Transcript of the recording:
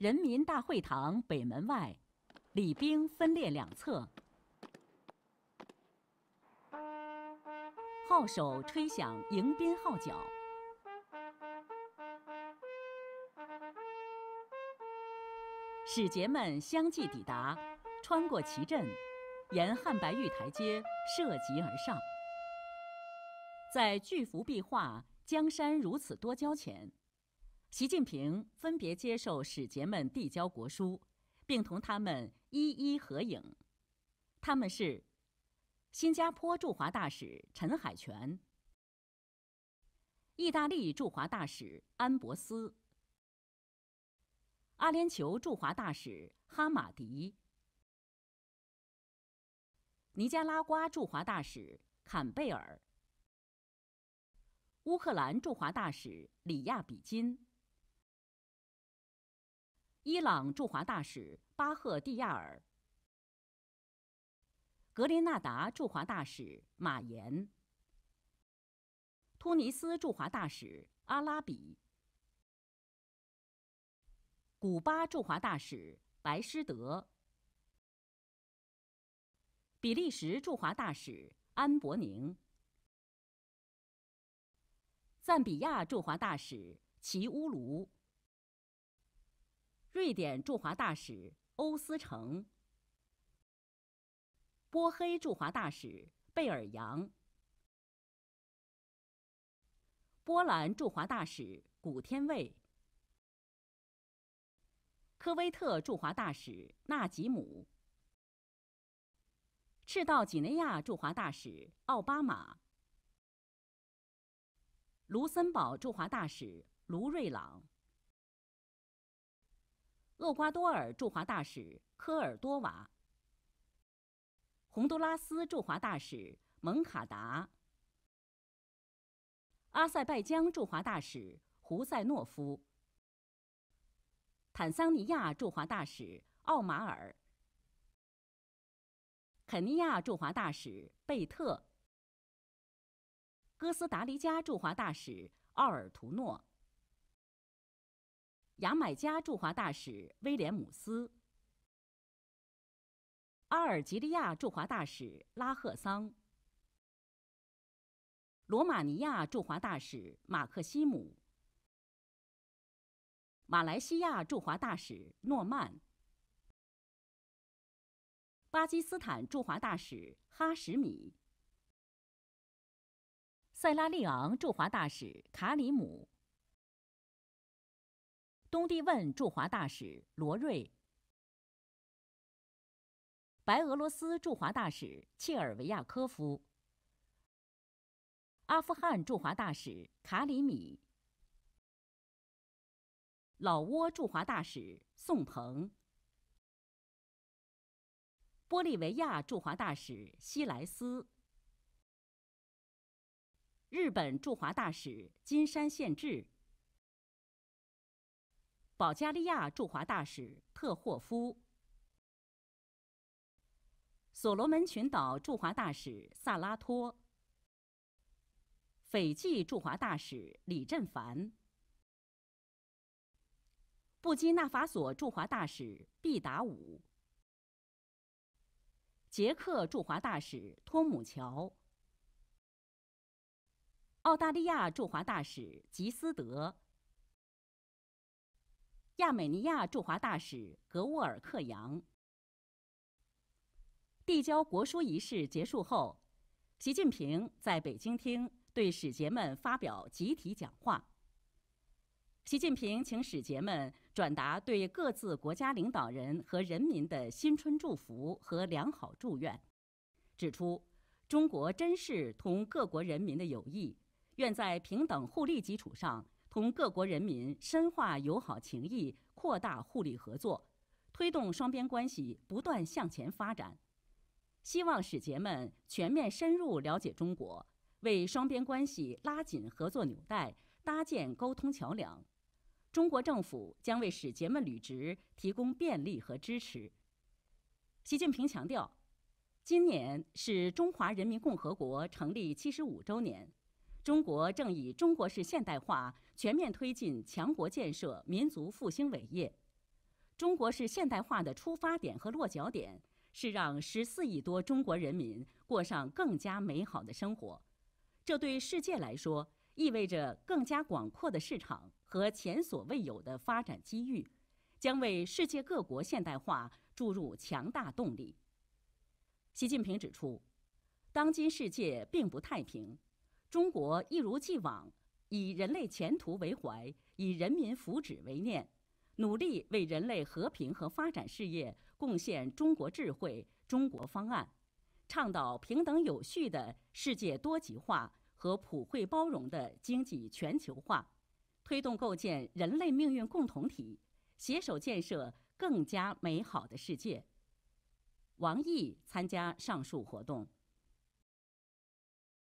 人民大会堂北门外，礼兵分列两侧，号手吹响迎宾号角。使节们相继抵达，穿过旗阵，沿汉白玉台阶涉级而上。在巨幅壁画“江山如此多娇”前，习近平分别接受使节们递交国书，并同他们一一合影。他们是新加坡驻华大使陈海泉、意大利驻华大使安博斯、阿联酋驻华大使哈马迪、尼加拉瓜驻华大使坎贝尔、乌克兰驻华大使里亚比金、伊朗驻华大使巴赫蒂亚尔、格林纳达驻华大使马岩、突尼斯驻华大使阿拉比、古巴驻华大使白施德、比利时驻华大使安博宁、赞比亚驻华大使齐乌卢、瑞典驻华大使欧思成、波黑驻华大使贝尔扬、波兰驻华大使古天卫、科威特驻华大使纳吉姆、赤道几内亚驻华大使奥巴马、卢森堡驻华大使卢瑞朗、厄瓜多尔驻华大使科尔多瓦、洪都拉斯驻华大使蒙卡达、阿塞拜疆驻华大使胡塞诺夫、坦桑尼亚驻华大使奥马尔、肯尼亚驻华大使贝特、哥斯达黎加驻华大使奥尔图诺、牙买加驻华大使威廉姆斯、阿尔及利亚驻华大使拉赫桑、罗马尼亚驻华大使马克西姆、马来西亚驻华大使诺曼、巴基斯坦驻华大使哈什米、塞拉利昂驻华大使卡里姆、东帝汶驻华大使罗瑞、白俄罗斯驻华大使切尔维亚科夫、阿富汗驻华大使卡里米、老挝驻华大使宋鹏、玻利维亚驻华大使西莱斯、日本驻华大使金山宪治、保加利亚驻华大使特霍夫、所罗门群岛驻华大使萨拉托、斐济驻华大使李振凡、布基纳法索驻华大使毕达武、捷克驻华大使托姆乔、澳大利亚驻华大使吉斯德、亚美尼亚驻华大使格沃尔克扬。递交国书仪式结束后，习近平在北京厅对使节们发表集体讲话。习近平请使节们转达对各自国家领导人和人民的新春祝福和良好祝愿，指出中国珍视同各国人民的友谊，愿在平等互利基础上，同各国人民深化友好情谊，扩大互利合作，推动双边关系不断向前发展。希望使节们全面深入了解中国，为双边关系拉紧合作纽带，搭建沟通桥梁。中国政府将为使节们履职提供便利和支持。习近平强调，今年是中华人民共和国成立75周年，中国正以中国式现代化全面推进强国建设民族复兴伟业。 中国式现代化的出发点和落脚点是让14亿多中国人民过上更加美好的生活。这对世界来说意味着更加广阔的市场和前所未有的发展机遇，将为世界各国现代化注入强大动力。习近平指出，当今世界并不太平，中国一如既往以人类前途为怀，以人民福祉为念，努力为人类和平和发展事业贡献中国智慧、中国方案，倡导平等有序的世界多极化和普惠包容的经济全球化，推动构建人类命运共同体，携手建设更加美好的世界。王毅参加上述活动。